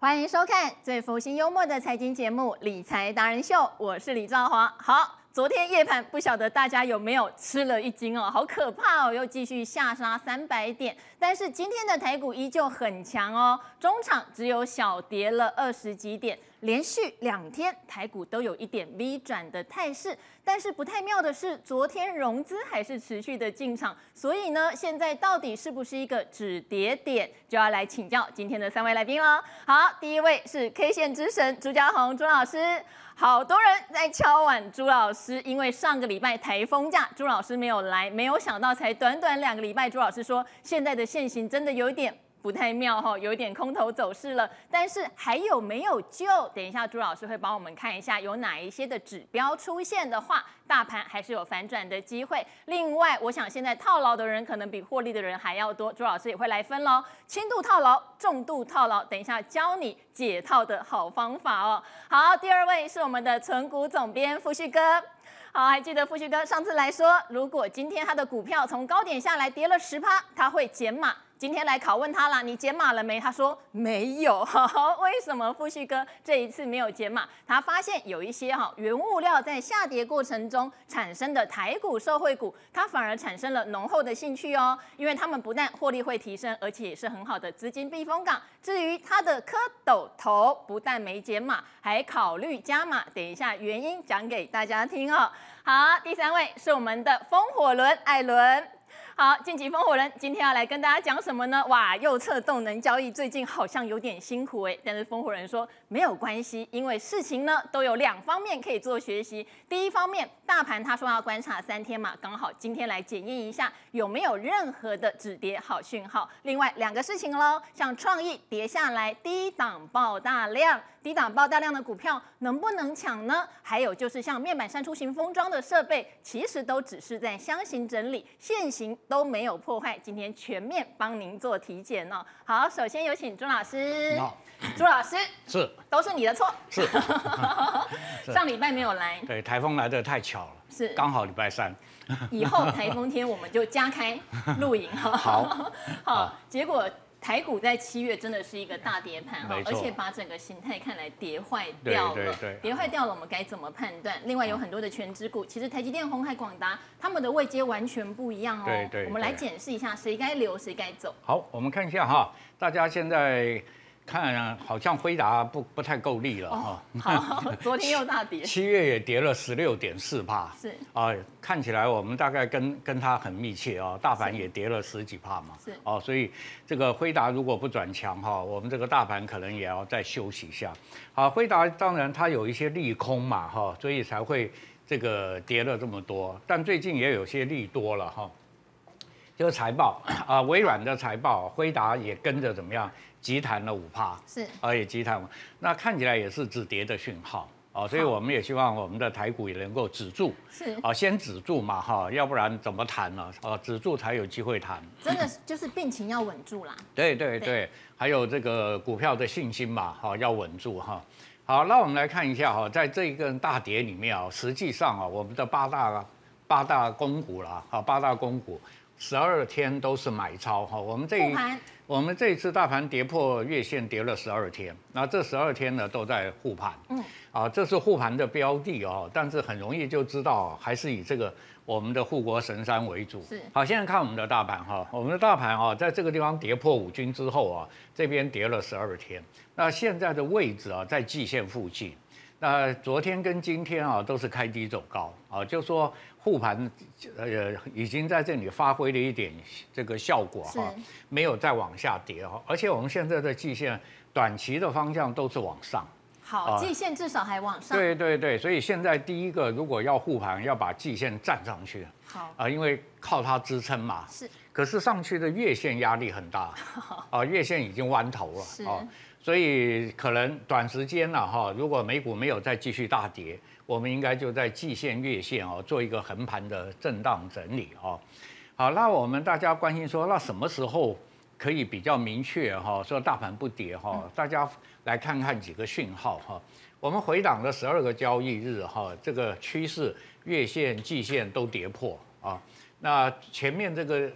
欢迎收看最佛心幽默的财经节目《理财达人秀》，我是李兆华。好，昨天夜盘不晓得大家有没有吃了一惊哦，好可怕哦，又继续下杀300点。但是今天的台股依旧很强哦，中场只有小跌了20几点，连续2天台股都有一点 V 转的态势。但是不太妙的是，昨天融资还是持续的进场，所以呢，现在到底是不是一个止跌点，就要来请教今天的3位来宾了。好，第一位是 K 线之神朱家宏朱老师。好多人在敲碗朱老师，因为上个礼拜台风假，朱老师没有来，没有想到才短短2个礼拜，朱老师说现在的现行真的有一点不太妙哈，有一点空头走势了。但是还有没有救？等一下朱老师会帮我们看一下，有哪一些的指标出现的话，大盘还是有反转的机会。另外，我想现在套牢的人可能比获利的人还要多，朱老师也会来分喽。轻度套牢、重度套牢，等一下教你解套的好方法哦。好，第2位是我们的存股总编富旭哥。好，还记得富旭哥上次来说，如果今天他的股票从高点下来跌了10%，他会减码。今天来拷问他啦，你减码了没？他说没有。为什么富旭哥这一次没有减码？他发现有一些原物料在下跌过程中产生的台股受惠股，它反而产生了浓厚的兴趣哦，因为他们不但获利会提升，而且也是很好的资金避风港。至于他的蝌蚪头不但没减码，还考虑加码，等一下原因讲给大家听哦。好，第3位是我们的风火轮艾伦。好，晋级风火人今天要来跟大家讲什么呢？哇，右侧动能交易最近好像有点辛苦但是风火人说没有关系，因为事情呢都有2方面可以做学习。第一方面，大盘他说要观察3天嘛，刚好今天来检验一下有没有任何的止跌好讯号。另外2个事情咯，像创意跌下来，低档爆大量。低档爆大量的股票能不能抢呢？还有就是像面板删除型封装的设备，其实都只是在箱型整理，现行都没有破坏。今天全面帮您做体检哦。好，首先有请朱老师。 好， 朱老师是都是你的错。 是上礼拜没有来。 对，台风来得太巧了， 是刚好礼拜3。 以后台风天我们就加开录影哈。好，结果台股在7月真的是一个大跌盘哈，而且把整个形态看来跌坏掉了。 对， 跌坏掉了，我们该怎么判断？另外有很多的全指股，其实台积电、鸿海、广达他们的位阶完全不一样哦。 对， 我们来检视一下谁该留，谁该走。 好，我们看一下哈，大家现在看好像辉达不太够力了哈。 好，昨天又大跌 ，7月也跌了16.4%。 是啊，看起来我们大概跟它很密切哦，大盘也跌了10几%嘛。 是哦，所以这个辉达如果不转强哈，我们这个大盘可能也要再休息一下。好，辉达当然它有一些利空嘛哈，所以才会这个跌了这么多，但最近也有些利多了哈。就是财报啊，微软的财报，辉达也跟着怎么样，急弹了5%， 是也急弹，那看起来也是止跌的讯号啊，所以我们也希望我们的台股也能够止住， 是先止住嘛哈，要不然怎么弹呢？止住才有机会弹， 真的就是病情要稳住啦。 对，还有这个股票的信心嘛，要稳住哈。好，那我们来看一下哈，在这一个大跌里面实际上我们的八大公股啦，8大公股。12天都是买超哈，我们这一次大盘跌破月线跌了12天，那这12天呢都在护盘，这是护盘的标的哦，但是很容易就知道还是以这个我们的护国神山为主。 是， 好，现在看我们的大盘哈，我们的大盘在这个地方跌破5均之后这边跌了12天，那现在的位置在季线附近。那昨天跟今天都是开低走高就说护盘已经在这里发挥了一点这个效果没有再往下跌而且我们现在的季线短期的方向都是往上。 好，季线至少还往上。 对，所以现在第一个如果要护盘，要把季线站上去。 好因为靠它支撑嘛。 是。 可是上去的月线压力很大月线已经弯头了是所以可能短时间了如果美股没有再继续大跌，我们应该就在季线、月线做一个横盘的震荡整理好，那我们大家关心说，那什么时候可以比较明确说大盘不跌大家来看看几个讯号我们回档的12个交易日这个趋势月线、季线都跌破那前面这个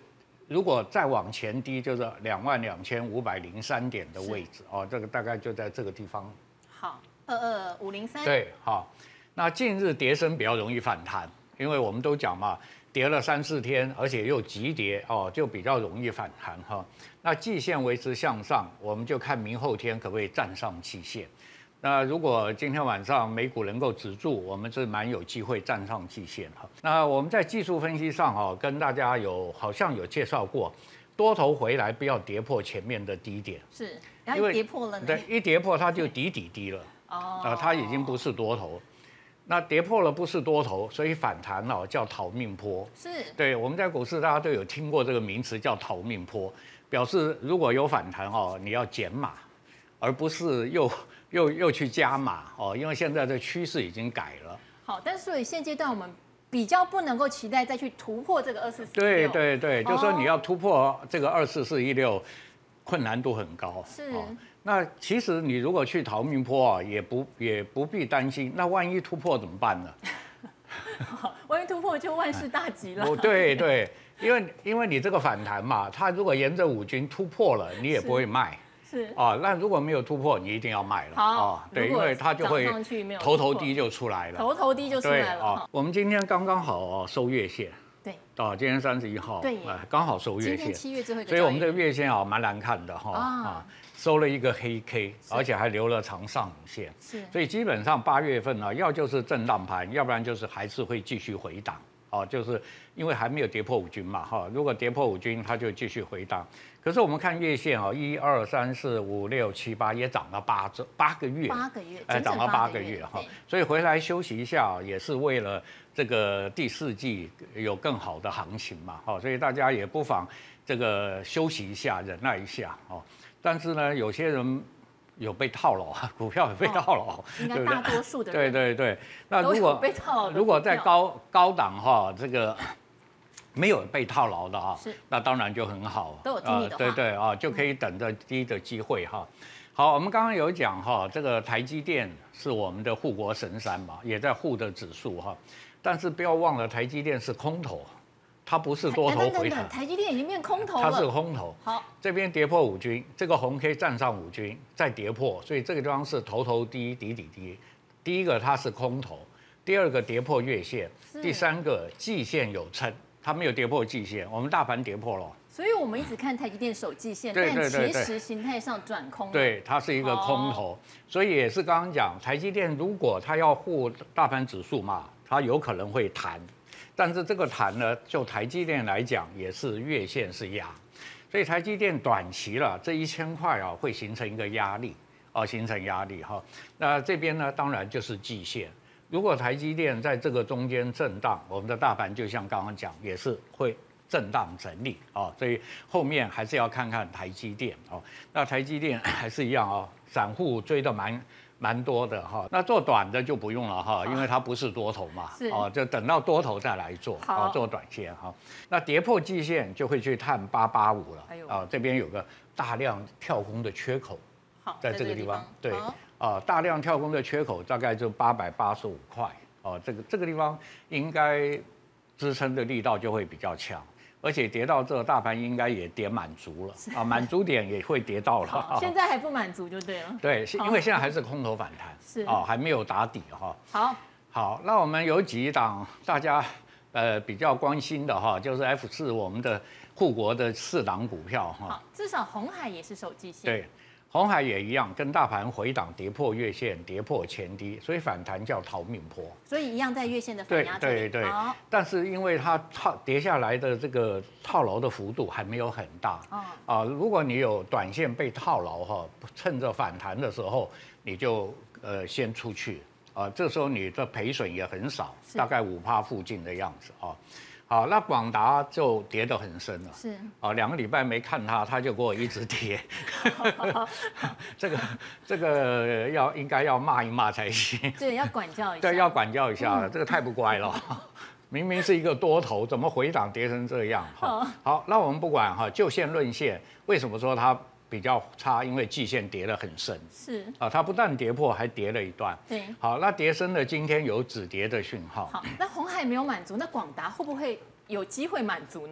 如果再往前低，就是22,503点的位置哦，这个大概就在这个地方。 好，22503。 对，好。那近日跌升比较容易反弹，因为我们都讲嘛，跌了3、4天，而且又急跌哦，就比较容易反弹哈。那季线维持向上，我们就看明后天可不可以站上季线。那如果今天晚上美股能够止住，我们是蛮有机会站上季线哈。那我们在技术分析上哈，跟大家好像有介绍过，多头回来不要跌破前面的低点， 是，然后跌破了呢？ 对，一跌破它就底低了，它已经不是多头。那跌破了不是多头，所以反弹叫逃命坡。 是， 对，我们在股市大家都有听过这个名词叫逃命坡，表示如果有反弹你要减码，而不是又去加码因为现在的趋势已经改了。 好，但是所以现阶段我们比较不能够期待再去突破这个2446。 对，就说你要突破这个24416，困难度很高。 是。 那其实你如果去逃命坡也不必担心。那万一突破怎么办呢？ 万一突破就万事大吉了。 对，因为你这个反弹嘛，它如果沿着5均突破了，你也不会卖。 是那如果没有突破，你一定要卖了。 好， 对，因为它就会头低就出来了。 头低就出来了。 我们今天刚刚好收月线。 对。 今天31号。 对。 刚好收月线。 今天7月最后一个。 所以我们这个月线蛮难看的收了一个黑 K， 而且还留了长上影线。 是。 所以基本上8月份要就是震荡盘，要不然就是还是会继续回档。就是因为还没有跌破5均嘛如果跌破5均，它就继续回档。可是我们看月线1、2、3、4、5、6、7、8也涨了8个月 ，8个月， 涨了8个月所以回来休息一下也是为了这个第4季有更好的行情嘛所以大家也不妨这个休息一下，忍耐一下但是呢，有些人有被套牢股票有被套牢， 应该大多数的人对。那如果在高档这个没有被套牢的那当然就很好， 都有听你的话， 对就可以等着低的机会好，我们刚刚有讲这个台积电是我们的护国神山嘛，也在护的指数但是不要忘了台积电是空头。它不是多头回弹， 台积电已经变空头了。 它是空头。 好， 这边跌破5均，这个红 K 站上5均，再跌破，所以这个地方是头低，底低。第一个它是空头，第二个跌破月线，第三个季线有撑，它没有跌破季线，我们大盘跌破了。 所以我们一直看台积电守季线，但其实形态上转空了。 对，它是一个空头，所以也是刚刚讲，台积电如果它要护大盘指数嘛，它有可能会弹。但是这个弹呢，就台积电来讲，也是月线是压，所以台积电短期了这1000块会形成一个压力形成压力那这边呢，当然就是季线。如果台积电在这个中间震荡，我们的大盘就像刚刚讲，也是会震荡整理所以后面还是要看看台积电那台积电还是一样散户追得蛮多的那做短的就不用了因为它不是多头嘛就等到多头再来做做短线那跌破季线就会去探885了这边有个大量跳空的缺口在这个地方对大量跳空的缺口大概就885块这个地方应该支撑的力道就会比较强。而且跌到这，大盘应该也跌满足了满足点也会跌到了。 现在还不满足就对了。 对，因为现在还是空头反弹， 是还没有打底好， 那我们有几档大家比较关心的就是 F4我们的护国的4档股票好，至少鸿海也是守季线。 对。鸿海也一样，跟大盘回档跌破月线，跌破前低，所以反弹叫逃命坡。 所以一样在月线的反压这里。 对。但是因为它跌下来的这个套牢的幅度还没有很大如果你有短线被套牢趁着反弹的时候，你就先出去这时候你的赔损也很少，大概5%附近的样子好，那广达就跌得很深了。 是 2个礼拜没看它就给我一直跌。这个应该要骂一骂才行。 对，要管教一下。 对，要管教一下，这个太不乖了。明明是一个多头，怎么回档跌成这样？好，那我们不管就线论线，为什么说它比较差？因为季线跌得很深。 是它不但跌破，还跌了一段。 对。 好，那跌深的今天有止跌的讯号。 好，那鸿海没有满足，那广达会不会有机会满足呢？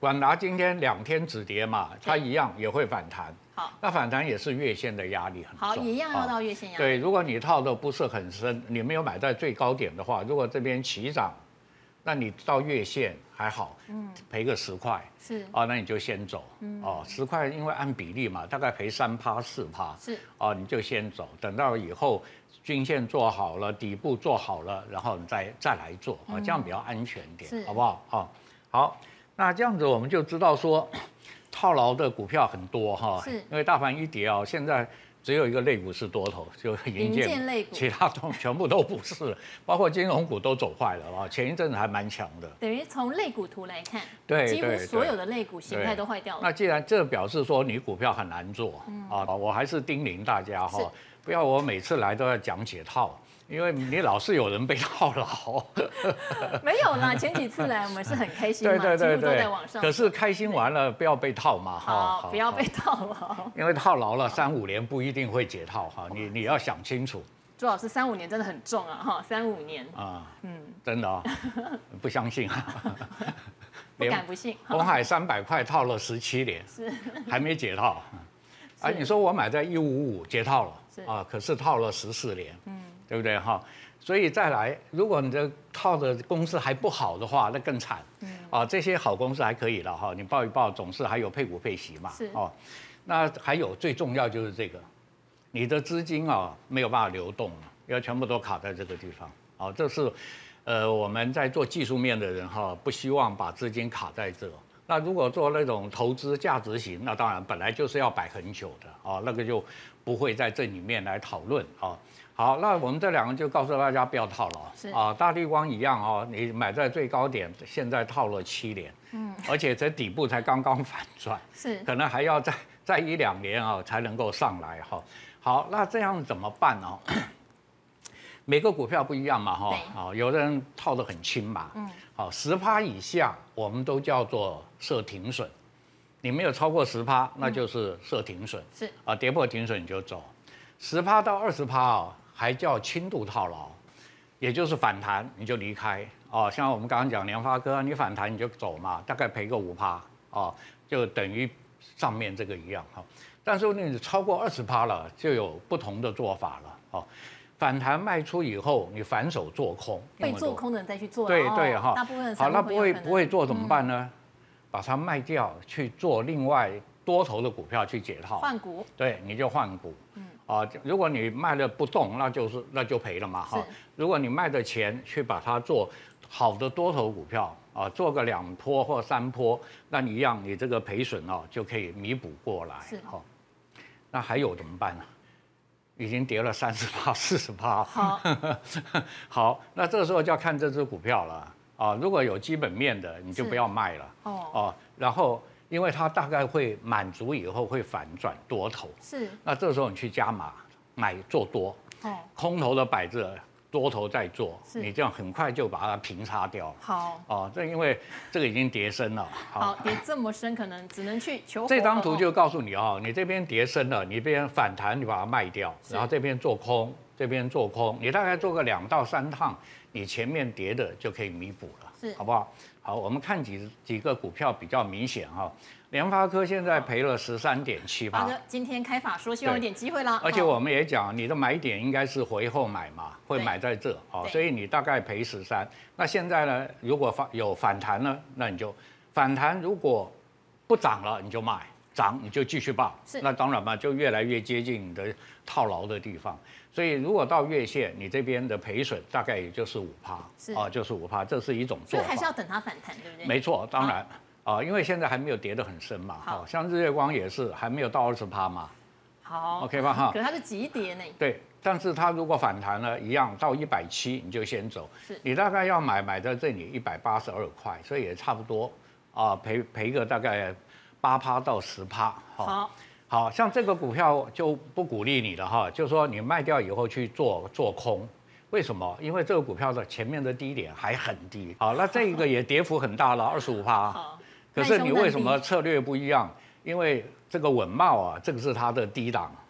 广达今天2天止跌嘛，它一样也会反弹。 好， 那反弹也是月线的压力很重。 好，一样要到月线压力。 对，如果你套的不是很深，你没有买在最高点的话，如果这边起涨，那你到月线还好，赔个10块， 是那你就先走，10块，因为按比例嘛，大概赔3%、4%， 是你就先走，等到以后均线做好了，底部做好了，然后你再来做，这样比较安全一点，好不好？好，那这样子我们就知道说，套牢的股票很多哈，因为大盘一跌现在。只有一个类股是多头，就银建类股，其他全部都不是，包括金融股都走坏了啊。前一阵子还蛮强的， 等于从类股图来看， 对， 几乎所有的类股形态都坏掉了。 那既然这表示说你股票很难做我还是叮咛大家不要我每次来都要讲解套。因为你老是有人被套牢， 没有啦，前几次来我们是很开心嘛， 对， 几乎都在往上。 可是开心完了，不要被套嘛， 好，不要被套牢。 因为套牢了3-5年不一定会解套你要想清楚。 朱老师3-5年真的很重啊，3-5年真的不相信不敢不信。 鸿海300块套了17年， 是还没解套你说我买在155解套了可是套了14年，对不对所以再来，如果你的套的公司还不好的话，那更惨。这些好公司还可以了你抱一抱，总是还有配股配息嘛。那还有最重要就是这个，你的资金没有办法流动了，要全部都卡在这个地方。这是我们在做技术面的人不希望把资金卡在这。那如果做那种投资价值型，那当然本来就是要摆很久的那个就不会在这里面来讨论好，那我们这2个就告诉大家不要套牢大立光一样你买在最高点，现在套了7年，而且这底部才刚刚反转， 是可能还要再1-2年才能够上来好，那这样怎么办每个股票不一样嘛有的人套得很轻嘛，10%以下我们都叫做设停损，你没有超过10%，那就是设停损， 是跌破停损你就走，10%到20%还叫轻度套牢，也就是反弹你就离开像我们刚刚讲联发科，你反弹你就走嘛，大概赔个5%就等于上面这个一样但是你超过20%了，就有不同的做法了反弹卖出以后，你反手做空， 会做空的人再去做， 对大部分好，那不会做怎么办呢？把它卖掉，去做另外多头的股票去解套， 换股， 对，你就换股，如果你卖了不动，那就赔了嘛如果你卖的钱去把它做好的多头股票做个2波或3波，那你一样，你这个赔损就可以弥补过来那还有怎么办呢？已经跌了30%、40%。好，那这个时候就要看这只股票了如果有基本面的，你就不要卖了然后，因为它大概会满足以后会反转多头， 是。 那这时候你去加码买做多空头的摆着。多头在做，你这样很快就把它平叉掉了。 好这因为这个已经跌深了。 好，跌这么深，可能只能去求。 这张图就告诉你你这边跌深了，你这边反弹，你把它卖掉，然后这边做空，这边做空，你大概做个2到3趟，你前面跌的就可以弥补了，好不好？好，我们看几个股票比较明显联发科现在赔了13.7%。 发哥今天开法说希望有点机会啦。 而且我们也讲，你的买点应该是回后买嘛，会买在这所以你大概赔13。那现在呢，如果有反弹呢，那你就反弹，如果不涨了你就卖，涨你就继续抱。那当然嘛，就越来越接近你的套牢的地方。所以如果到月线，你这边的赔损大概也就是5%，就是5%，这是一种做法。 所以还是要等它反弹，对不对？ 没错，当然。因为现在还没有跌得很深嘛，像日月光也是还没有到20%嘛， 好 ，OK 吧可是它是急跌呢。 对，但是它如果反弹了，一样到170你就先走，你大概要买在这里182块，所以也差不多赔个大概8%到10%。好像这个股票就不鼓励你了就是说你卖掉以后去做空。为什么？因为这个股票的前面的低点还很低，那这个也跌幅很大了，25%。可是你为什么策略不一样？因为这个稳懋这个是它的低档，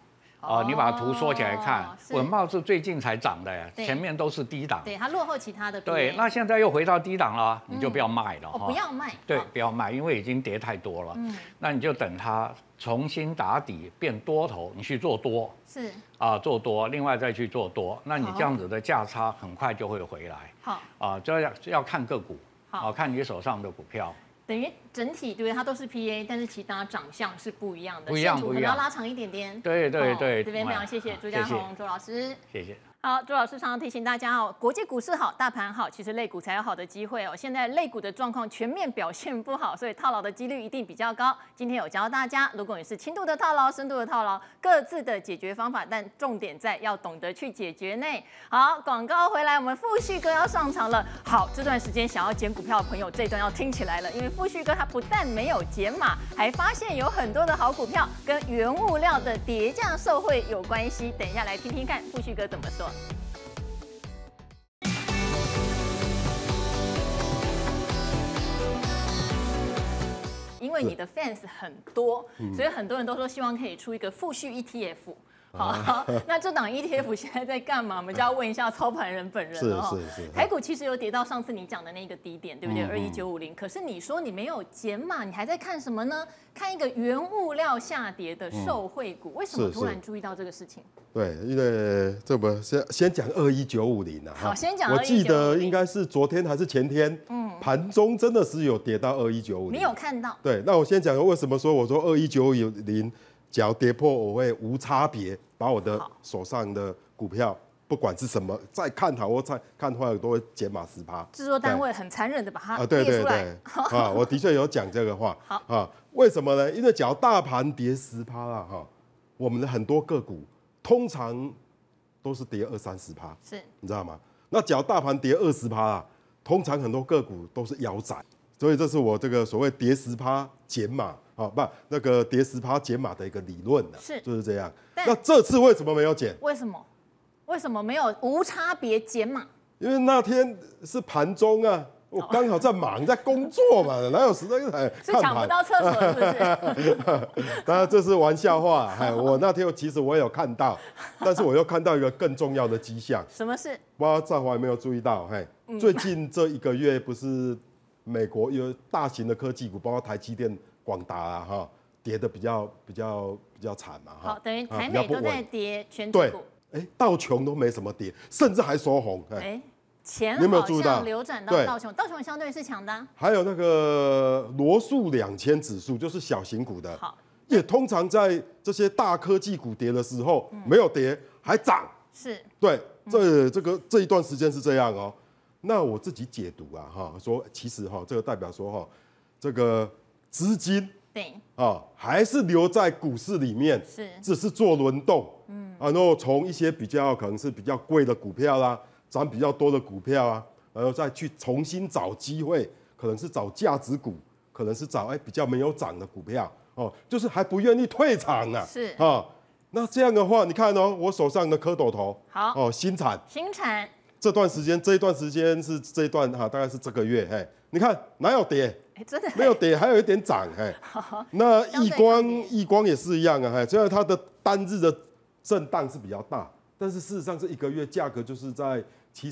你把图缩起来看，稳懋是最近才涨的，前面都是低档。 对，它落后其他的。 对，那现在又回到低档了，你就不要卖了。 不要卖。 对，不要卖，因为已经跌太多了。那你就等它重新打底变多头，你去做多。是。做多，另外再去做多，那你这样子的价差很快就会回来。好。就要看个股。好，看你手上的股票。 等于整体对它都是 PA， 但是其他长相是不一样的， 不一样， 可能要拉长一点点。 对。 这边非常谢谢朱家宏朱老师， 谢谢。 好，朱老师常常提醒大家哦，国际股市好，大盘好，其实类股才有好的机会哦。现在类股的状况全面表现不好，所以套牢的几率一定比较高。今天有教大家，如果你是轻度的套牢、深度的套牢，各自的解决方法，但重点在要懂得去解决呢。好，广告回来，我们富旭哥要上场了。好，这段时间想要捡股票的朋友，这一段要听起来了，因为富旭哥他不但没有减码，还发现有很多的好股票跟原物料的跌价受惠有关系。等一下来听听看富旭哥怎么说。因为你的 fans 很多，所以很多人都说希望可以出一个富旭 ETF。好，那这档 ETF 现在在干嘛？我们就要问一下操盘人本人了。是。台股其实有跌到上次你讲的那个低点，对不对？21950。可是你说你没有减码，你还在看什么呢？看一个原物料下跌的受惠股，为什么突然注意到这个事情？ 对，因为这不先讲21950啊。 好，先讲 21950。我记得应该是昨天还是前天，盘中真的是有跌到21950。 你有看到？ 对，那我先讲为什么说我说21950。只要跌破，我会无差别把我的手上的股票，不管是什么，再看好或再看坏，我都会减码10%。 制作单位很残忍的把它列出来。 我的确有讲这个话。 好为什么呢？因为只要大盘跌10%啦，我们的很多个股通常都是跌20-30%， 是， 你知道吗？那只要大盘跌20%啦，通常很多个股都是腰斩，所以这是我这个所谓跌10%减码。那个跌10%减码的一个理论呢，就是这样。那这次为什么没有减？ 为什么？为什么没有无差别减码？ 因为那天是盘中啊，我刚好在忙，在工作嘛，哪有时间看盘？ 是抢不到厕所是不是？ 当然这是玩笑话。我那天其实我也有看到，但是我又看到一个更重要的迹象。 什么事？ 不知道赵华有没有注意到？最近这1个月不是美国有大型的科技股，包括台积电。广达啊，跌的比较惨嘛， 好，等于台美都在跌，全指股， 道琼都没什么跌，甚至还收红， 钱好像流转到道琼，道琼相对是强的。 还有那个罗素2000指数，就是小型股的，也通常在这些大科技股跌的时候没有跌，还涨， 是， 对，这一段时间是这样哦。那我自己解读啊，说其实这个代表说这个。资金对还是留在股市里面，只是做轮动，然后从一些可能是比较贵的股票啦，涨比较多的股票啊，然后再去重新找机会，可能是找价值股，可能是找比较没有涨的股票就是还不愿意退场啊， 是那这样的话，你看我手上的蝌蚪头， 好新产这一段时间是这一段大概是这个月，你看哪有跌？ 真的没有跌，还有一点涨，那易光也是一样啊，虽然它的单日的震荡是比较大，但是事实上这1个月价格就是在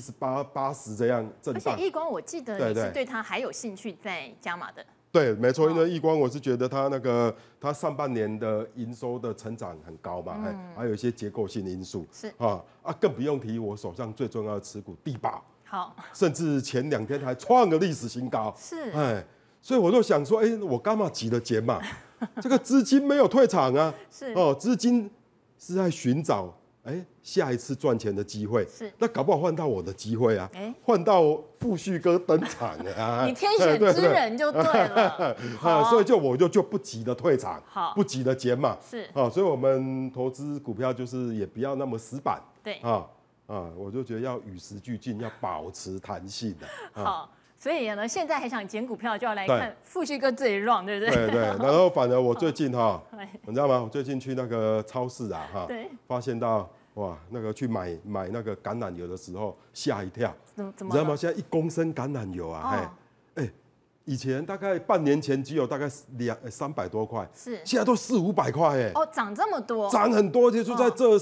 78、80这样震荡。 而且易光，我记得你是对它还有兴趣在加码的。 对，没错，因为易光我是觉得它上半年的营收的成长很高嘛，还有一些结构性因素是更不用提我手上最重要的持股地保， 好， 甚至前2天还创了历史新高， 是， 所以我就想说，我干嘛急着减码？这个资金没有退场啊， 是资金是在寻找下一次赚钱的机会， 是， 那搞不好换到我的机会啊，换到富旭哥登场啊， 你天选之人就对了， 所以我就不急的退场， 好， 不急的减码， 是， 所以我们投资股票就是也不要那么死板， 对， 我就觉得要与时俱进，要保持弹性的， 好。所以呢，现在还想捡股票，就要来看富旭哥这一 round， 对不对？ 对。然后反而我最近你知道吗？我最近去那个超市对， 发现到哇，那个去买那个橄榄油的时候吓一跳。 怎么？ 你知道吗？现在1公升橄榄油1 以前大概半年前只有大概300多块， 是现在都400-500块哎。 哦，涨这么多， 涨很多，就在这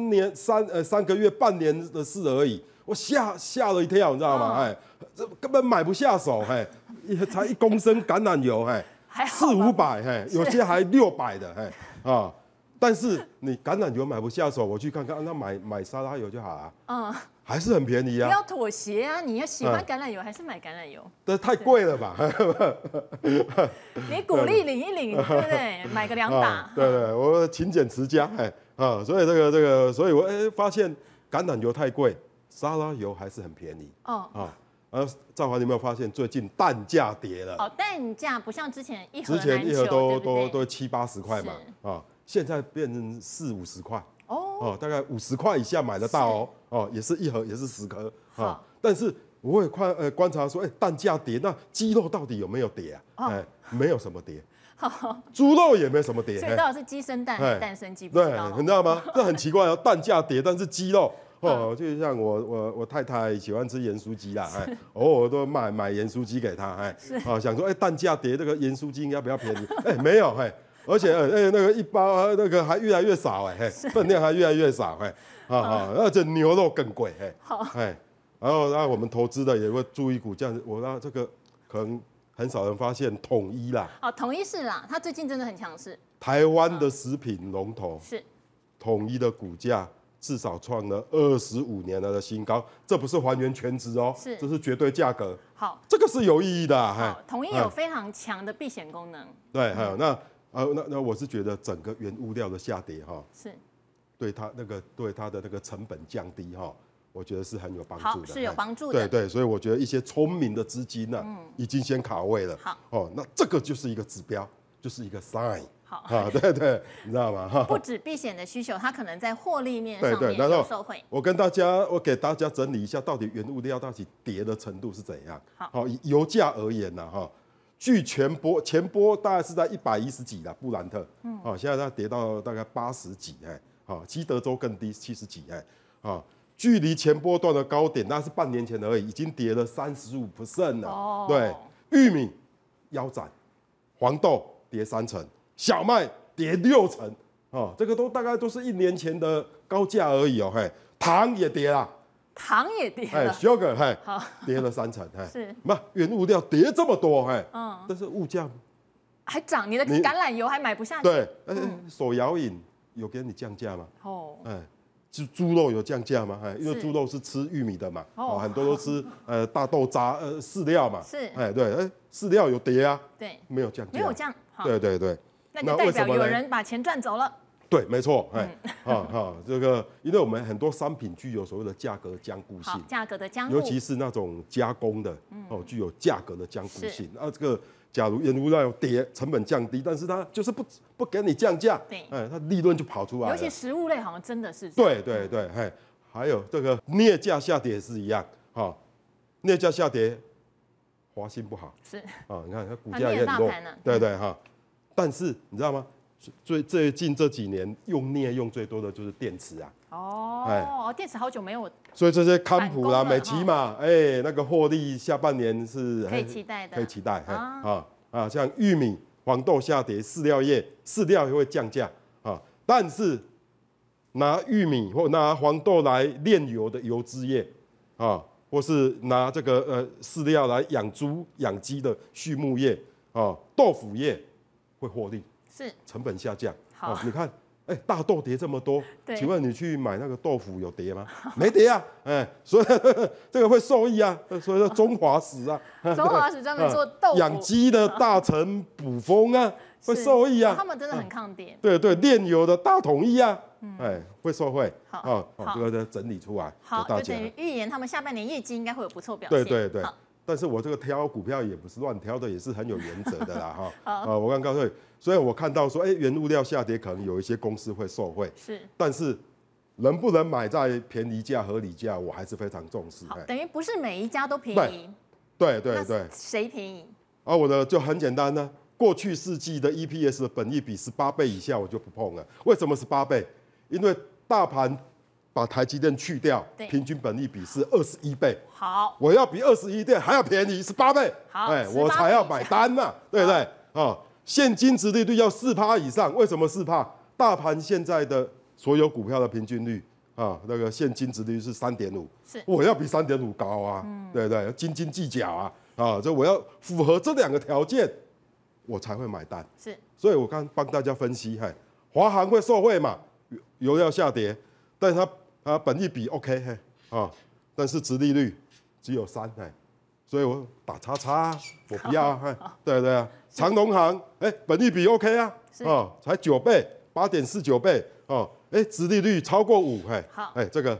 3个月半年的事而已，我吓了一跳，你知道吗？哎，这根本买不下手，哎，才1公升橄榄油，哎，400-500，哎，有些还600的，哎啊。但是你橄榄油买不下手，我去看看，那买沙拉油就好了。嗯，还是很便宜啊。 不要妥协啊！你要喜欢橄榄油还是买橄榄油？ 这太贵了吧？ 你鼓励领一领，对不对？买个2打。 对，我勤俭持家，哎啊，所以所以我发现橄榄油太贵，沙拉油还是很便宜。哦啊。兆华，你有没有发现最近蛋价跌了？ 哦，蛋价不像之前一盒之前一盒都70-80块嘛，啊。现在变成40-50块哦，大概50块以下买得到哦，也是一盒也是10颗啊。但是我会观察说，蛋价跌，那鸡肉到底有没有跌啊？没有什么跌，猪肉也没什么跌。 所以到底是鸡生蛋还是蛋生鸡？对， 你知道吗？这很奇怪哦，蛋价跌，但是鸡肉哦，就像我太太喜欢吃盐酥鸡啦，偶尔都买盐酥鸡给她，想说蛋价跌，这个盐酥鸡应该比较便宜，没有，而且那个一包那个还越来越少分量还越来越少而且牛肉更贵然后我们投资的也会注意股价，我让这个可能很少人发现统一啦， 统一是啦，它最近真的很强势， 台湾的食品龙头是统一的股价至少创了25年来的新高，这不是还原全值哦，这是绝对价格，好，这个是有意义的统一有非常强的避险功能， 对，那我是觉得整个原物料的下跌是对它的那个成本降低我觉得是很有帮助的， 是有帮助的， 对，所以我觉得一些聪明的资金呢，已经先卡位了，好，那这个就是一个指标，就是一个 sign， 好对，你知道吗？ 不止避险的需求，它可能在获利面上面有受惠。 我给大家整理一下，到底原物料到底跌的程度是怎样？好，以油价而言呢，据前波大概是在110几啦，布兰特，现在它跌到大概80几，西德州更低70几，距离前波段的高点那是半年前而已，已经跌了35% 了。对，玉米腰斩，黄豆跌30%，小麦跌60%，这个大概都是1年前的高价而已哦。糖也跌了。 糖也跌了 ，sugar 跌了30%，是，那原物料跌这么多，但是物价还涨，你的橄榄油还买不下去。 对，手摇饮有给你降价吗？猪肉有降价吗？因为猪肉是吃玉米的嘛，很多都吃大豆渣饲料嘛，是，对，饲料有跌啊，对，没有降价， 没有降， 对， 那就代表有人把钱赚走了。 对，没错，这个，因为我们很多商品具有所谓的价格僵固性， 价格的僵固， 尤其是那种加工的，具有价格的僵固性。这个假如原物料跌，成本降低，但是它就是不给你降价，对，它利润就跑出来了。 尤其食物类好像真的是。 对，还有这个镍价下跌也是一样，镍价下跌，华兴不好，是你看它股价也很弱，对但是你知道吗？最近这几年用镍用最多的就是电池啊。 电池好久没有。 所以这些康普啦、美骑马，那个获利下半年是可以期待的， 可以期待。像玉米、黄豆下跌，饲料也会降价但是拿玉米或拿黄豆来炼油的油脂业或是拿这个饲料来养猪、养鸡的畜牧业豆腐业会获利。是成本下降，你看，大豆跌这么多，请问你去买那个豆腐有跌吗？没跌啊，所以这个会受益啊，所以说中华食啊， 中华食专门做豆腐养鸡的大成补丰啊，会受益啊， 他们真的很抗跌， 对，炼油的大统一啊，会受惠，这个整理出来， 好，就等于预言他们下半年业绩应该会有不错表现， 对。但是我这个挑股票也不是乱挑的，也是很有原则的啦我刚告诉你，虽然我看到说，原物料下跌，可能有一些公司会受惠，是，但是能不能买在便宜价、合理价，我还是非常重视。 等于不是每一家都便宜， 对， 谁便宜？ 我的就很简单呢，过去4季的 EPS 的本益比18倍以下我就不碰了。为什么18倍？因为大盘把台积电去掉，平均本益比是21倍。 好， 我要比21倍还要便宜18倍， 好， 我才要买单嘛，对不对？现金殖利率要4%以上，为什么4%？大盘现在的所有股票的平均率那个现金殖利率是3.5，我要比3.5高啊，对不对？斤斤计较啊，这我要符合这2个条件，我才会买单。 是， 所以我刚帮大家分析，华航会受惠嘛，油料下跌，但是它本益比 OK， 但是殖利率只有3，所以我打叉叉，我不要，对不对啊？长荣航，本益比 OK 啊，才9倍，8.49倍，殖利率超过5， 好， 这个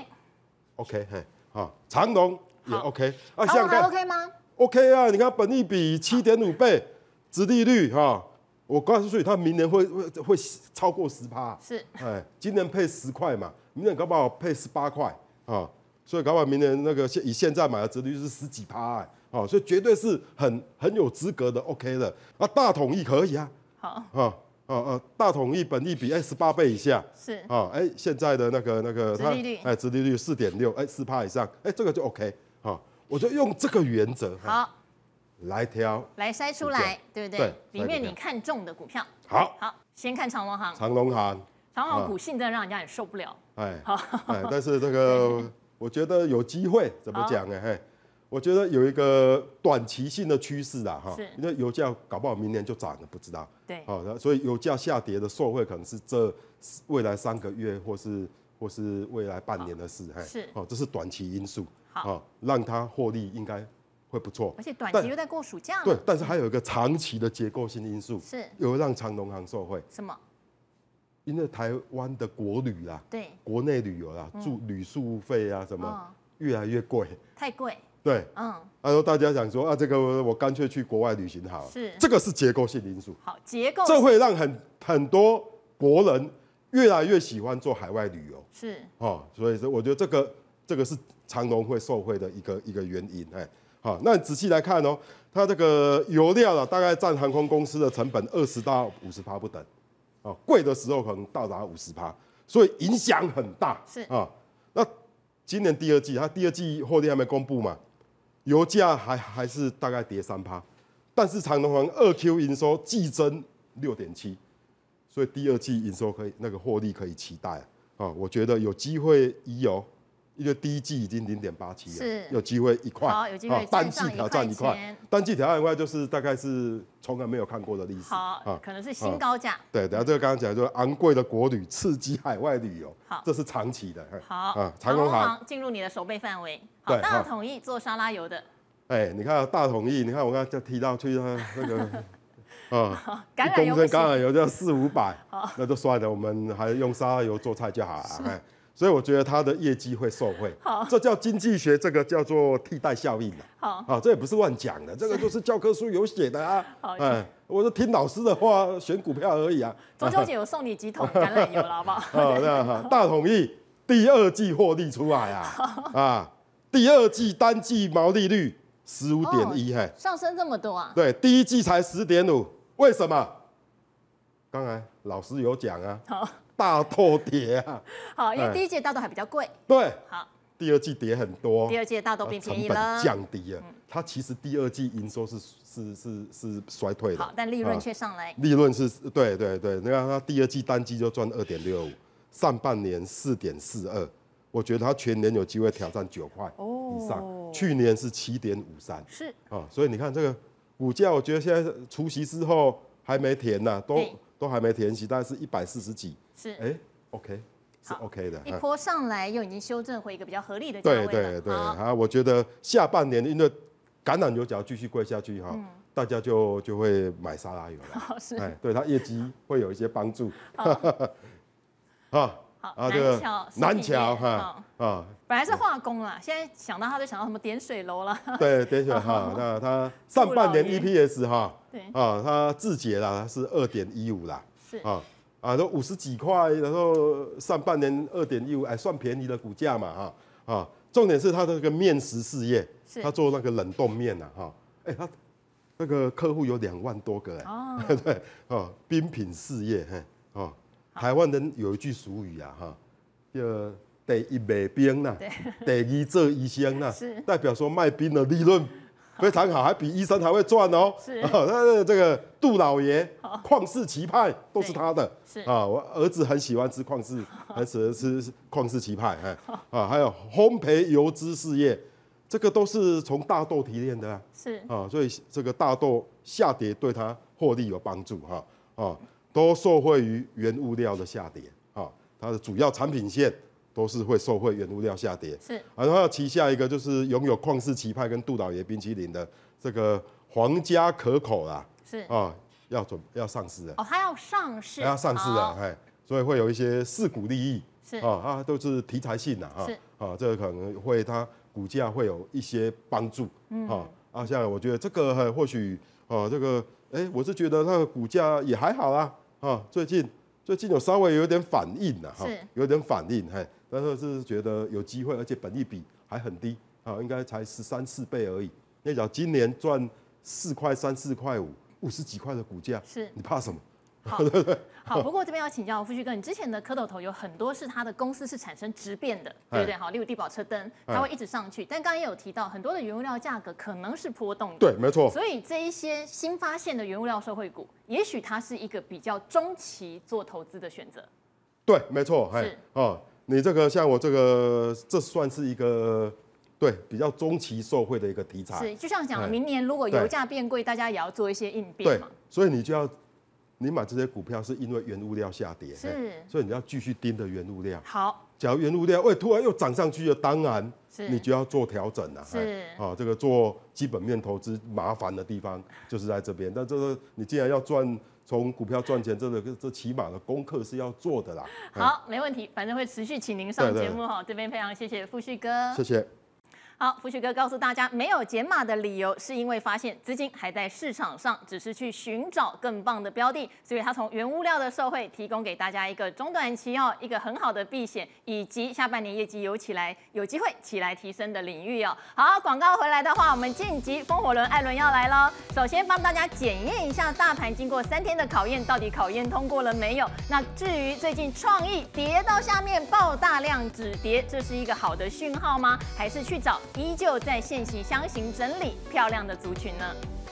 OK，长荣也 OK， 长荣还 OK 吗 ？OK 啊，你看本益比7.5倍，殖利率我告诉你，它明年会超过10%， 是， 今年配10块嘛，明年搞不好配18块所以搞不好明年那个以现在买的殖利率是10几%，所以绝对是很有资格的 OK 的。大统一可以啊，好，大统一本益比18倍以下， 是现在的那个殖利率殖利率4.6， 4%以上，这个就 OK，我就用这个原则好来挑来筛出来，对不对？里面你看中的股票，好，先看长荣航，长荣航股性真的让人家很受不了， 但是这个我觉得有机会，怎么讲呢？我觉得有一个短期性的趋势啦，因为油价搞不好明年就涨了，不知道。 对， 所以油价下跌的受惠可能是这未来3个月，或是未来半年的事，这是短期因素，让它获利应该会不错。 而且短期又在过暑假， 对，但是还有一个长期的结构性因素，有让长荣航受惠。 什么？ 因为台湾的国旅啦， 对， 国内旅游啦，旅宿费啊什么越来越贵， 太贵。 对，大家想说这个我干脆去国外旅行好了，这个是结构性因素。 好，结构， 这会让很多国人越来越喜欢做海外旅游，所以我觉得这个是长荣会受惠的一个原因，那你仔细来看它这个油料大概占航空公司的成本20%到50%不等，贵的时候可能到达50%，所以影响很大。那今年第二季，它第二季获利还没公布嘛？油价还是大概跌3%，但是长荣航2Q 营收季增6.7%，所以第二季营收那个获利可以期待我觉得有机会因为第一季已经0.87了，有机会1块， 好，有机会单季挑战1块，单季挑战1块就是大概是从来没有看过的历史， 好，可能是新高价。 对，等下这个刚刚讲就是昂贵的国旅刺激海外旅游，这是长期的。 好，长荣航进入你的守备范围。好，大统一做沙拉油的。 你看大统一，你看我刚才就提到去那个 1 公升橄榄油就要400-500，那就算了，我们还用沙拉油做菜就好了。所以我觉得它的业绩会受惠，这叫经济学，这个叫做替代效应这也不是乱讲的，这个就是教科书有写的啊。我就听老师的话选股票而已啊。 中秋节有送你几桶橄榄油了，好不好？ 大统一第二季获利出来第二季单季毛利率15.1， 上升这么多啊？ 对，第一季才10.5，为什么？刚才老师有讲大豆跌好，因为第一季大豆还比较贵。 对， 好， 第二季跌很多， 第二季大豆变便宜了， 成本降低了。它其实第二季营收是衰退的， 好，但利润却上来。 利润是对，你看它第二季单季就赚2.65，上半年4.42，我觉得它全年有机会挑战9块以上，去年是7.53， 是所以你看这个股价，我觉得现在除息之后还没填呢，都还没填息，大概是140几。 是 ，OK， 是 OK 的。 一波上来又已经修正回一个比较合理的价位了。 对，我觉得下半年因为橄榄油只要继续贵下去大家就会买沙拉油了。对它业绩会有一些帮助。 这个南桥本来是化工啦，现在想到他就想到什么点水楼了。 对，点水那它上半年 EPS 它自结啦是2.15啦。 是都50几块，然后上半年2.15，算便宜的股价嘛重点是它的这个面食事业，它做那个冷冻面它那个客户有2万多个对冰品事业台湾人有一句俗语叫第一卖冰啦，第二做医生啦， 是代表说卖冰的利润非常好，还比医生还会赚哦。 是那这个杜老爷旷世奇派都是他的。 是我儿子很喜欢吃旷世，很喜欢吃旷世奇派，还有烘焙油脂事业，这个都是从大豆提炼的啊。 是所以这个大豆下跌对他获利有帮助都受惠于原物料的下跌它的主要产品线都是会受惠原物料下跌。 是， 然后旗下一个就是拥有旷世奇派跟杜老爷冰淇淋的这个皇家可口啦， 是要上市了。 它要上市， 要上市了，所以会有一些市股利益， 是都是题材性的是这个可能会它股价会有一些帮助，像我觉得这个或许这个我是觉得那个股价也还好啦，最近有稍微有点反应了，有点反应，但是觉得有机会，而且本益比还很低应该才13、14倍而已。那讲今年赚4块3、4块5、50几块的股价， 是你怕什么？ 好，不过这边要请教富旭哥，你之前的蝌蚪头有很多是它的公司是产生质变的，对不对？好，例如地保车灯，它会一直上去，但刚刚也有提到很多的原物料价格可能是波动的， 对，没错。 所以这一些新发现的原物料受惠股，也许它是一个比较中期做投资的选择。 对，没错，你这个像我这算是一个对比较中期受惠的一个题材。 是，就像讲了，明年如果油价变贵，大家也要做一些应变嘛。 对，所以你买这些股票是因为原物料下跌， 是， 所以你要继续盯着原物料。 好， 假如原物料突然又涨上去了，当然你就要做调整了。 是， 这个做基本面投资麻烦的地方就是在这边。但这个你既然要从股票赚钱，这起码的功课是要做的啦。 好，没问题，反正会持续请您上节目哈。这边非常谢谢富旭哥， 谢谢。 好，富旭哥告诉大家，没有减码的理由是因为发现资金还在市场上，只是去寻找更棒的标的，所以他从原物料的受惠提供给大家一个中短期一个很好的避险，以及下半年业绩有机会起来提升的领域哦。好，广告回来的话，我们晋级风火轮艾伦要来喽。首先帮大家检验一下大盘经过3天的考验，到底考验通过了没有？那至于最近创意跌到下面爆大量止跌，这是一个好的讯号吗？还是去找依旧在现行箱型整理漂亮的族群呢？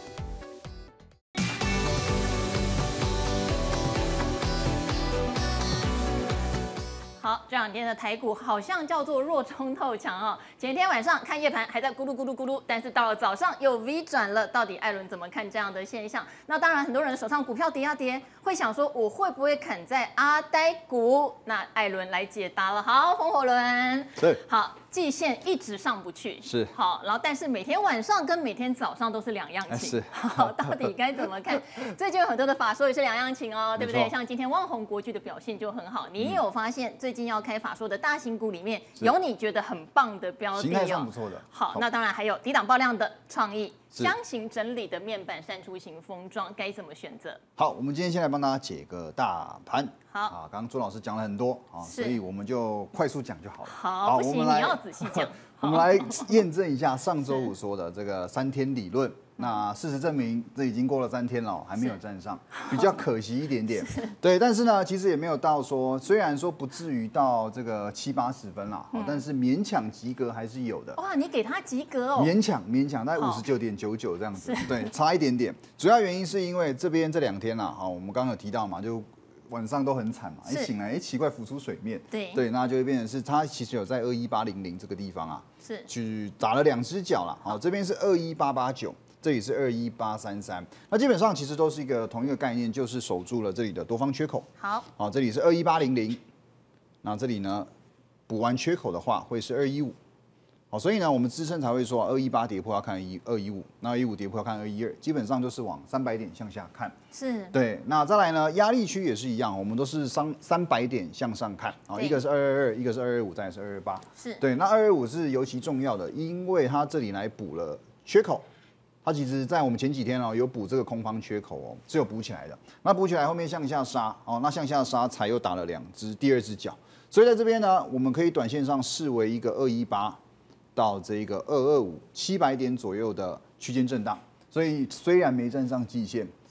好，这2天的台股好像叫做弱中透强哦。前一天晚上看夜盘还在咕噜咕噜咕噜，但是到了早上又 V 转了。到底艾伦怎么看这样的现象？那当然，很多人手上股票跌啊跌，会想说我会不会砍在阿呆股？那艾伦来解答了。好，风火轮是好。季线一直上不去， 是好，然后但是每天晚上跟每天早上都是两样情， 是好，到底该怎么看？最近有很多的法说也是两样情哦，对不对？像今天旺宏国际的表现就很好，你也有发现最近要开法说的大型股里面有你觉得很棒的标的哦， 形态上不错的。 好，那当然还有低档爆量的创意。箱型整理的面板扇出型封装该怎么选择？ 好，我们今天先来帮大家解个大盘。 好刚刚朱老师讲了很多所以我们就快速讲就好了。 好，不行，你要仔细讲。 我们来验证一下上周五说的这个3天理论。那事实证明，这已经过了3天了，还没有站上，比较可惜一点点。对，但是呢，其实也没有到说，虽然说不至于到这个70、80分啦，但是勉强及格还是有的。 哇，你给他及格哦？ 勉强，大概59.99这样子，对，差一点点。主要原因是因为这边这2天我们刚刚有提到嘛，就晚上都很惨嘛，一醒来，奇怪浮出水面，对，那就会变成是它其实有在21800这个地方是去打了2只脚啦。好，这边是21889。这里是21833，那基本上其实都是同一个概念，就是守住了这里的多方缺口。好，这里是21800，那这里呢补完缺口的话会是215。好，所以呢我们支撑才会说218跌破要看215，那215跌破要看212，基本上就是往300点向下看。 是， 对。那再来呢，压力区也是一样，我们都是300点向上看一个是222，一个是225，再来是228。 是， 对。那225是尤其重要的，因为它这里来补了缺口。它其实，在我们前几天有补这个空方缺口是有补起来的。那补起来后面向下杀那向下杀才又打了第2只脚。所以在这边呢，我们可以短线上视为一个218到这个225，700点左右的区间震荡。所以虽然没站上季线，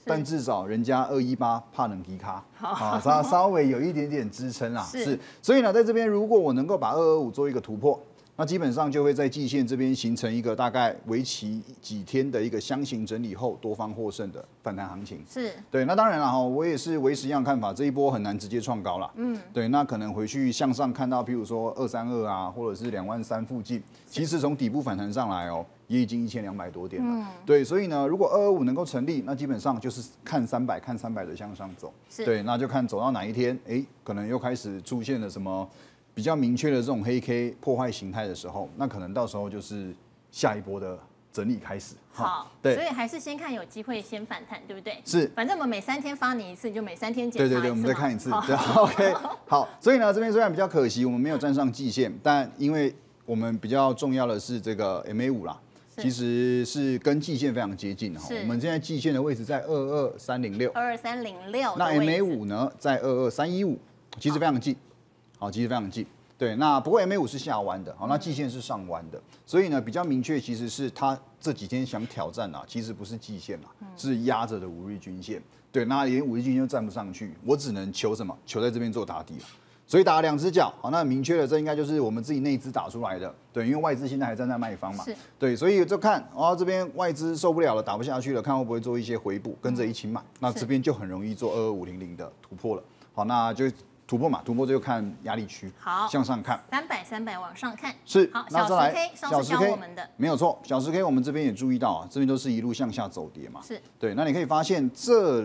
但至少人家218怕能低卡，啊，它稍微有一点点支撑啦，是，所以呢，在这边如果我能够把225做一个突破。那基本上就会在季线这边形成一个大概为期几天的一个箱型整理后多方获胜的反弹行情。 是对，那当然了哈，我也是维持一样看法，这一波很难直接创高了。对，那可能回去向上看到，譬如说232啊，或者是23000附近，其实从底部反弹上来哦，也已经1200多点了。对，所以呢，如果225能够成立，那基本上就是看300的向上走。对，那就看走到哪一天，可能又开始出现了什么。比较明确的这种黑 K 破坏形态的时候，那可能到时候就是下一波的整理开始。 好，对，所以还是先看有机会先反弹，对不对？ 是， 反正我们每3天发你一次，你就每3天检查一次。 对，我们再看一次。对 ，OK， 好。所以呢，这边虽然比较可惜，我们没有站上季线，但因为我们比较重要的是这个 MA5啦，其实是跟季线非常接近的。我们现在季线的位置在22306。 22306。 那 MA5呢，在22315，其实非常近。好，其实非常近。对，那不过 MA5是下弯的，好，那季线是上弯的，所以呢比较明确，其实是它这几天想挑战啊，其实不是季线啦，是压着的5日均线。对，那连5日均线都站不上去，我只能求什么？求在这边做打底了。所以打了2只脚，好，那明确的这应该就是我们自己内资打出来的。对，因为外资现在还站在卖方嘛。对，所以就看这边外资受不了了，打不下去了，看会不会做一些回补，跟着一起买。那这边就很容易做22500的突破了。好，那就。突破嘛，突破就看压力区， 好， 向上看 ，300往上看， 是。 好，小10 K 上次教我们的没有错，小10 K 我们这边也注意到啊，这边都是一路向下走跌嘛， 是对。那你可以发现这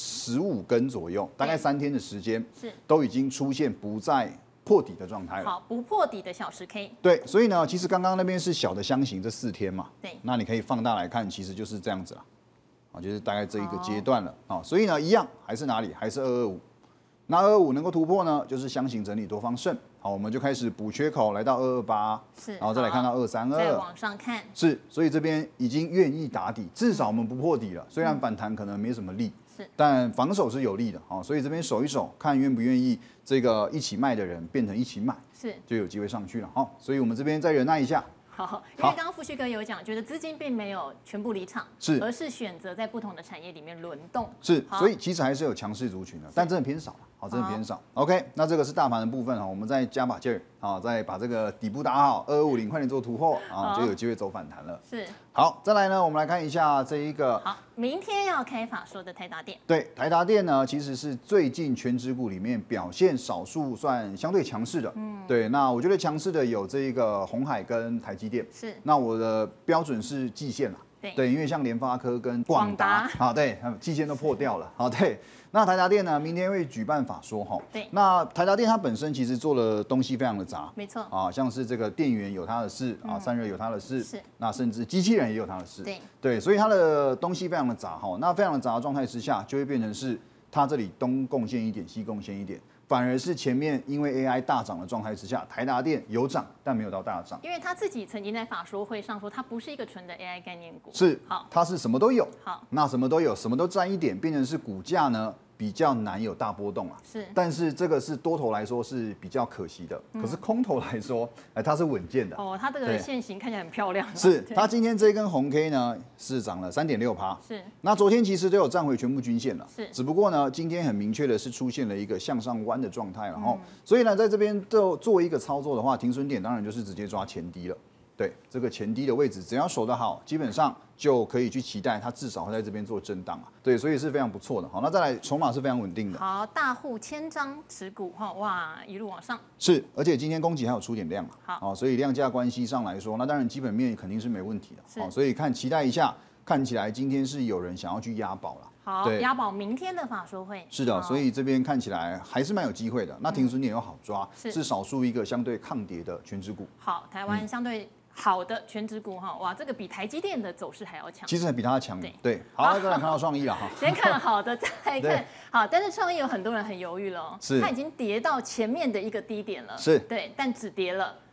15根左右，大概3天的时间， 是都已经出现不再破底的状态了。 好，不破底的小10 K， 对，所以呢，其实刚刚那边是小的箱型，这4天嘛， 对。 那你可以放大来看，其实就是这样子啦，啊，就是大概这一个阶段了啊。所以呢，一样还是哪里，还是225。那225能够突破呢，就是箱型整理多方胜。好，我们就开始补缺口，来到228， 是， 然后再来看到232， 再往上看， 是，所以这边已经愿意打底，至少我们不破底了。虽然反弹可能没什么力， 是， 但防守是有利的。好，所以这边守一守，看愿不愿意这个一起卖的人变成一起买， 是， 就有机会上去了。好，所以我们这边再忍耐一下。 好，因为刚刚富旭哥有讲，觉得资金并没有全部离场， 是， 而是选择在不同的产业里面轮动， 是，所以其实还是有强势族群的，但真的偏少了。好，真的偏少。OK， 那这个是大盘的部分哈，我们再加把劲儿啊，再把这个底部打好，2250快点做突破啊，就有机会走反弹了。 是。 好，再来呢，我们来看一下这一个。 好，明天要开法说的台达电。 对，台达电呢，其实是最近全指股里面表现少数算相对强势的。对，那我觉得强势的有这个鸿海跟台积电。 是。 那我的标准是季线啦。对，因为像联发科跟广达，好，对，季线都破掉了，好，对。那台达电呢，明天会举办法说哈， 对。 那台达电它本身其实做的东西非常的杂， 没错， 啊，像是这个电源有它的事，啊，散热有它的事，是。那甚至机器人也有它的事，对，所以它的东西非常的杂哈。那非常的杂的状态之下，就会变成是它这里东贡献一点，西贡献一点。反而是前面因为 AI 大涨的状态之下，台达电有涨，但没有到大涨。 因为他自己曾经在法说会上说，它不是一个纯的 AI 概念股， 是， 好， 它是什么都有， 好， 那什么都有，什么都占一点，变成是股价呢比较难有大波动啊。 是， 但是这个是多头来说是比较可惜的，可是空头来说，它是稳健的。 哦，它这个线型看起来很漂亮。 是，它今天这根红 K 呢是涨了3.6%。 是， 那昨天其实都有站回全部均线了。 是， 只不过呢，今天很明确的是出现了一个向上弯的状态了哈。所以呢，在这边做一个操作的话，停损点当然就是直接抓前低了。对，这个前低的位置，只要守得好，基本上就可以去期待它至少会在这边做震荡啊。对，所以是非常不错的。好，那再来，筹码是非常稳定的。 好，大户1000张持股哈，哇，一路往上。 是，而且今天攻击还有出点量啊。 好，所以量价关系上来说，那当然基本面肯定是没问题的。好，所以期待一下，看起来今天是有人想要去押宝了。 好，押宝明天的法说会。 是的，所以这边看起来还是蛮有机会的。那停损点又好抓，是少数一个相对抗跌的全指股。 好，台湾相对好的全指股哈，哇，这个比台积电的走势还要强。 其实比它强。对，好，再来看到创意了哈。 先看好的，再看好，但是创意有很多人很犹豫了，是它已经跌到前面的一个低点了， 是， 对，但只跌了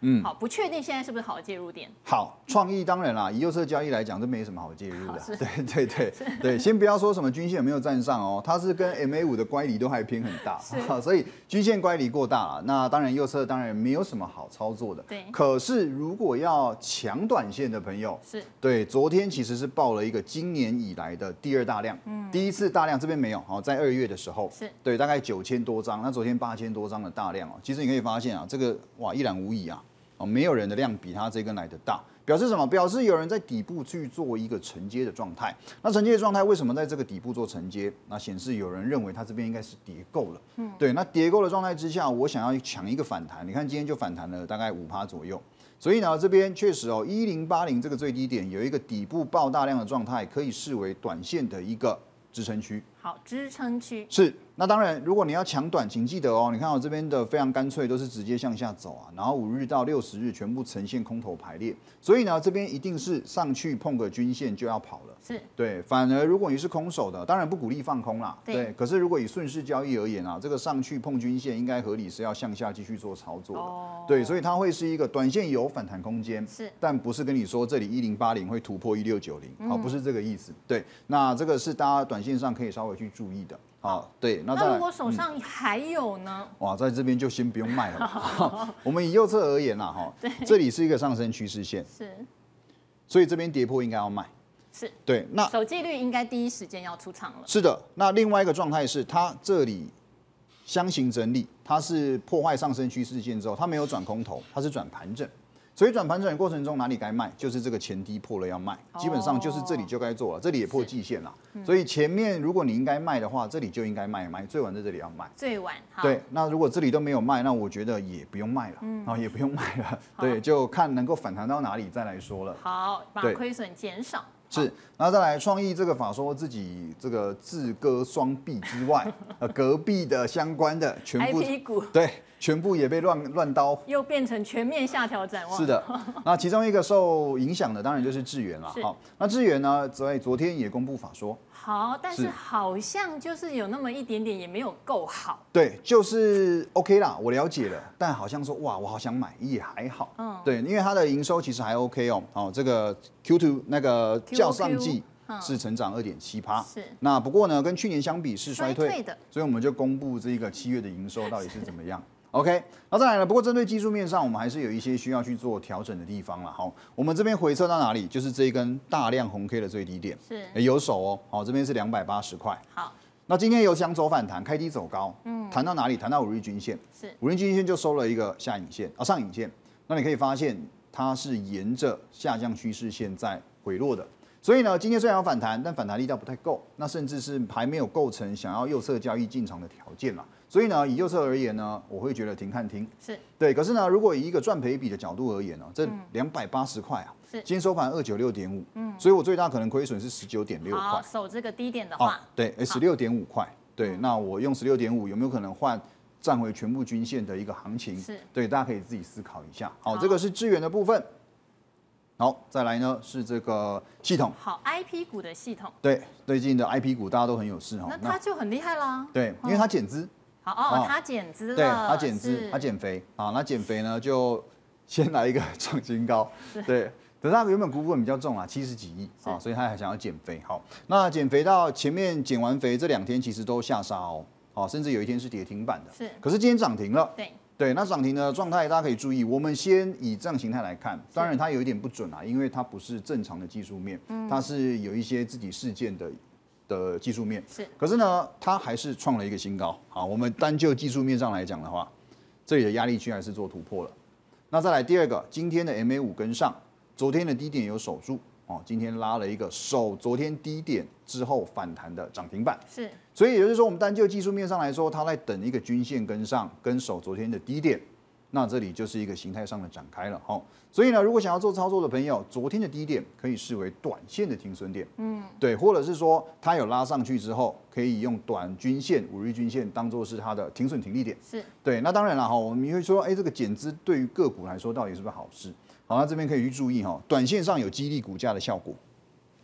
好，不确定现在是不是好的介入点。 好，创意当然啦，以右侧交易来讲，这没什么好介入的。对，先不要说什么均线有没有站上哦，它是跟 MA5的乖离都还偏很大，所以均线乖离过大了。那当然右侧当然没有什么好操作的。 对。 可是如果要抢短线的朋友，对，昨天其实是报了一个今年以来的第2大量，第一次大量这边没有哦，在2月的时候，对，大概9000多张，那昨天8000多张的大量哦，其实你可以发现啊，这个哇一览无遗啊。没有人的量比它这根来的大，表示什么？表示有人在底部去做一个承接的状态。那承接的状态为什么在这个底部做承接？那显示有人认为它这边应该是跌够了。对，那跌够的状态之下，我想要抢一个反弹，你看今天就反弹了大概5%左右。所以呢，这边确实哦，1080这个最低点有一个底部爆大量的状态，可以视为短线的一个支撑区。 好，支撑区是。那当然，如果你要抢短，请记得哦，你看我这边的非常干脆，都是直接向下走啊，然后5日到60日全部呈现空头排列，所以呢，这边一定是上去碰个均线就要跑了。 是， 对。反而如果你是空手的，当然不鼓励放空啦。对。可是如果以顺势交易而言啊，这个上去碰均线应该合理是要向下继续做操作的。哦。对，所以它会是一个短线有反弹空间， 是， 但不是跟你说这里1080会突破1690，好，不是这个意思。对，那这个是大家短线上可以稍微去注意的。好，对， 那如果手上还有呢？ 哇，在这边就先不用卖了。我们以右侧而言啦，哈，这里是一个上升趋势线， 是， 所以这边跌破应该要卖， 是， 对，那守纪律应该第一时间要出场了。 是的，那另外一个状态是它这里箱型整理，它是破坏上升趋势线之后，它没有转空头，它是转盘整。所以转盘整的过程中哪里该卖，就是这个前低破了要卖，基本上就是这里就该做了，这里也破季线了，所以前面如果你应该卖的话，这里就应该卖，最晚在这里要卖， 最晚。 对，那如果这里都没有卖，那我觉得也不用卖了，也不用卖了，对，就看能够反弹到哪里再来说了。 好，把亏损减少。 是，然后再来创意这个法说自己这个自割双臂之外，隔壁的相关的全部 IP 股对。全部也被乱刀， 又变成全面下调展望。 是的，那其中一个受影响的当然就是智原了。好，那智原呢，在昨天也公布法说。 好，但是好像就是有那么一点点也没有够好。 对，就是 OK 啦，我了解了，但好像说哇，我好想买也还好。对，因为它的营收其实还 OK 哦。哦，这个 Q2 那个较上季。是成长2.7%，是。那不过呢，跟去年相比是衰退的，所以我们就公布这个7月的营收到底是怎么样。OK， 那再来呢？不过针对技术面上，我们还是有一些需要去做调整的地方了。好，我们这边回测到哪里？就是这一根大量红 K 的最低点，是有手哦。好，这边是280块。 好， 那今天有想走反弹，开低走高，弹到哪里？弹到5日均线，是5日均线就收了一个下影线啊，上影线。那你可以发现它是沿着下降趋势线在回落的。所以呢，今天虽然有反弹，但反弹力道不太够，那甚至是还没有构成想要右侧交易进场的条件啦。所以呢，以右侧而言呢，我会觉得停看听。是对，可是呢，如果以一个赚赔比的角度而言呢，这280块啊，今天收盘296.5，所以我最大可能亏损是19.6块。 好，守这个低点的话， 对，16.5块，对，那我用16.5有没有可能换站回全部均线的一个行情？是，对，大家可以自己思考一下。好，这个是智原的部分。好，再来呢是这个系统。 好 ，IP 股的系统。 对，最近的 IP 股大家都很有事哈。 那它就很厉害啦。 对，因为它减资。 好它减资了。 对，它减资，它减肥啊。那减肥呢，就先来一个创新高。对，可是它原本股本比较重啊，70几亿啊，所以它还想要减肥。好，那减肥到前面减完肥这2天其实都下杀哦，好，甚至有一天是跌停板的。是。可是今天涨停了。对。对，那涨停的状态大家可以注意，我们先以这样形态来看，当然它有一点不准啊，因为它不是正常的技术面，它是有一些自己事件的技术面，是。可是呢，它还是创了一个新高。好，我们单就技术面上来讲的话，这里的压力区还是做突破了。那再来第二个，今天的 MA5 跟上，昨天的低点有守住。哦，今天拉了一个守昨天低点之后反弹的涨停板，是，所以也就是说，我们单就技术面上来说，它在等一个均线跟上，跟守昨天的低点，那这里就是一个形态上的展开了。好，所以呢，如果想要做操作的朋友，昨天的低点可以视为短线的停损点，对，或者是说它有拉上去之后，可以用短均线、5日均线当做是它的停损停利点，是对。那当然了哈，我们会说，这个减资对于个股来说到底是不是好事？好，那这边可以去注意哈，短线上有激励股价的效果。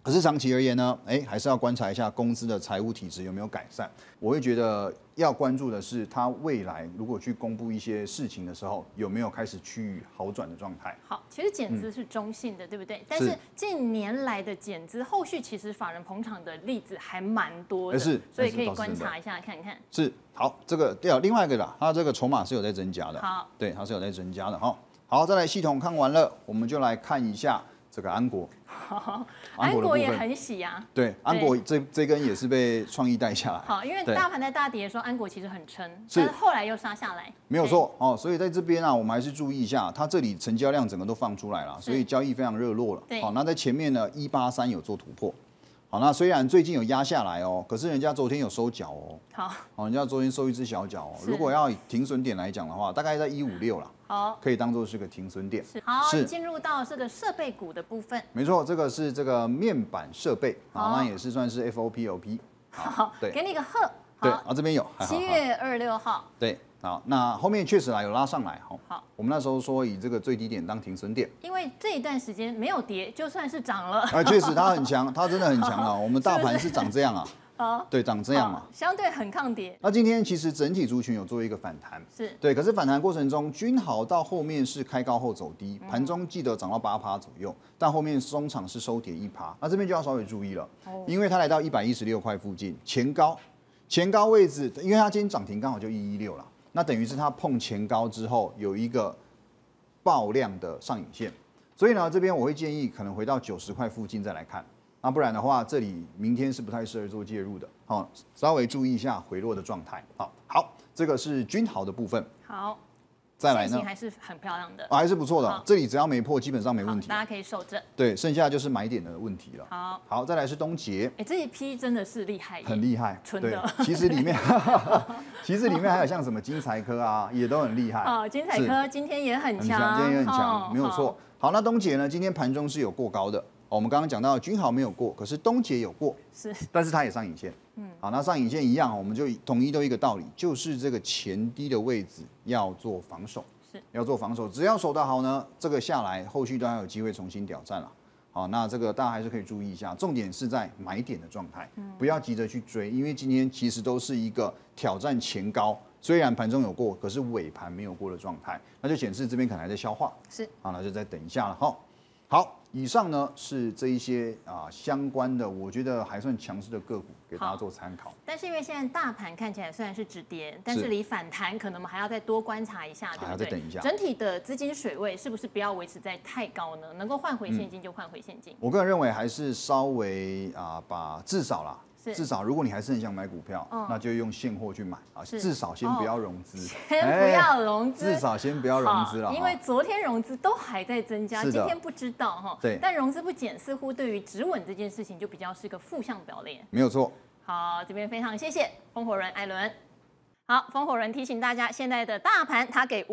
可是长期而言呢，还是要观察一下公司的财务体质有没有改善。我会觉得要关注的是，它未来如果去公布一些事情的时候，有没有开始趋于好转的状态。 好，其实减资是中性的，对不对？但是近年来的减资，后续其实法人捧场的例子还蛮多的，所以可以观察一下看看。 是，好，这个另外一个啦，它这个筹码是有在增加的。 好， 对，它是有在增加的哈。好，再来系统看完了，我们就来看一下这个安国。 安国也很喜啊。 对，安国这根也是被创意带下来。 好，因为大盘在大跌的时候，安国其实很撑，但是后来又杀下来。 没有错哦，所以在这边啊，我们还是注意一下，它这里成交量整个都放出来了，所以交易非常热络了。好，那在前面呢，183有做突破。好，那虽然最近有压下来哦，可是人家昨天有收脚哦。好，人家昨天收一只小脚哦。如果要以停损点来讲的话，大概在156啦。好，可以当做是个停损点。 好，进入到这个设备股的部分。 没错，这个是这个面板设备，好，那也是算是 FOPLP。 好，对，给你个贺。 对，这边有。 7月26号。 对。好，那后面确实有拉上来，好，我们那时候说以这个最低点当停损点， 因为这一段时间没有跌，就算是涨了。 确实它很强，它真的很强啊。我们大盘是长这样啊，对，长这样嘛， 相对很抗跌。 那今天其实整体族群有做一个反弹， 是对， 可是反弹过程中，均豪到后面是开高后走低，盘中记得涨到8%左右，但后面中场是收跌1%，那这边就要稍微注意了，因为它来到116块附近，前高位置，因为它今天涨停刚好就116了。那等于是它碰前高之后有一个爆量的上影线，所以呢，这边我会建议可能回到90块附近再来看，那不然的话，这里明天是不太适合做介入的，好，稍微注意一下回落的状态。好，这个是均豪的部分。 好。 再来呢， 还是很漂亮的， 还是不错的。这里只要没破，基本上没问题。 大家可以守着。 对，剩下就是买点的问题了。好，再来是东捷。 这一批真的是厉害， 很厉害， 纯的。 其实里面还有像什么金财科啊，也都很厉害。 金财科今天也很强， 今天也很强，没有错。好，那东捷呢，今天盘中是有过高的。我们刚刚讲到均豪没有过，可是东捷有过，但是它也上影线。好，那上影线一样，我们就统一都一个道理，就是这个前低的位置要做防守。要做防守，只要守得好呢，这个下来后续都还有机会重新挑战了。好，那这个大家还是可以注意一下，重点是在买点的状态，不要急着去追，因为今天其实都是一个挑战前高，虽然盘中有过，可是尾盘没有过的状态，那就显示这边可能还在消化。好，那就再等一下了哈。好，以上呢是这一些相关的，我觉得还算强势的个股，给大家做参考。 但是因为现在大盘看起来虽然是止跌，但是离反弹可能我们还要再多观察一下，对不对？ 还要再等一下。 整体的资金水位是不是不要维持在太高呢？能够换回现金就换回现金。 我个人认为还是稍微把至少如果你还是很想买股票，那就用现货去买啊，至少先不要融资， 先不要融资， 至少先不要融资了。 因为昨天融资都还在增加，今天不知道哈。 对， 但融资不减，似乎对于止稳这件事情就比较是个负向表列。 没有错。 好，这边非常谢谢风火轮艾伦。好，风火轮提醒大家，现在的大盘它给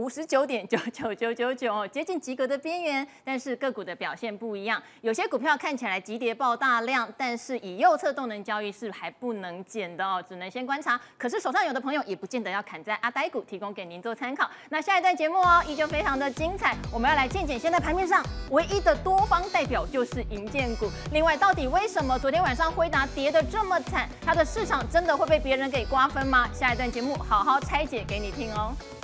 59.99999，接近及格的边缘，但是个股的表现不一样。有些股票看起来急跌爆大量，但是以右侧动能交易是还不能减的哦，只能先观察。可是手上有的朋友也不见得要砍在阿呆股，提供给您做参考。那下一段节目哦，依旧非常的精彩，我们要来见现在盘面上唯一的多方代表就是营建股。另外，到底为什么昨天晚上辉达跌得这么惨？它的市场真的会被别人给瓜分吗？下一段节目好好拆解给你听哦。